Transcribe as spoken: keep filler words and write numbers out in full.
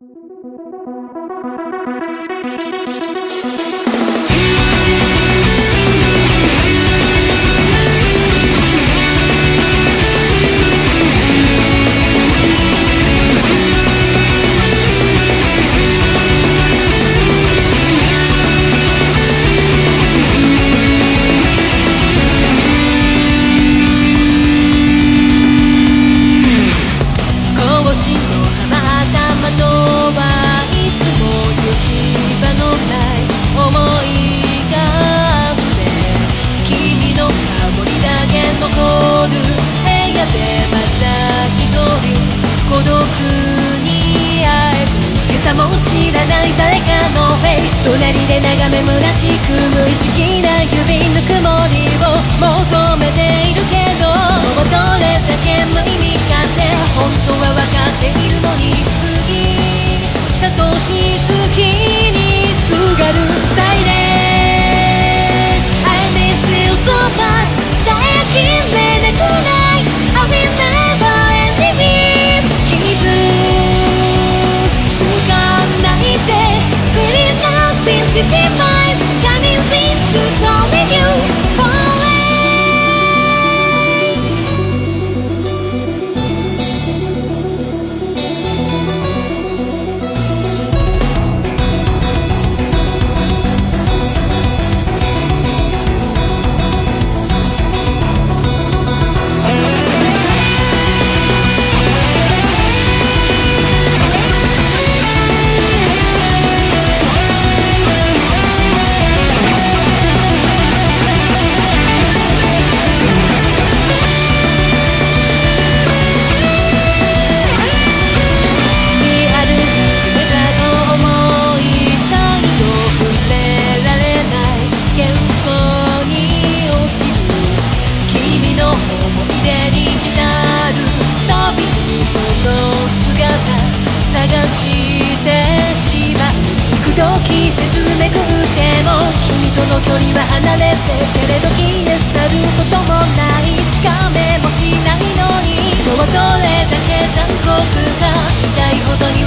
隣で眺め虚しく無意識な指ぬくもりを求めているけど、もうどれだけ無意味かって本当は分かっているのに、過ぎた年月にすがるサイレン I miss you so much だやきめなくない I will never end it 傷つかないでCity vibes coming in to calling you falling. 距離は離れてけれど消え去ることもない、つかめもしないのに、もうどれだけ残酷か痛いほどに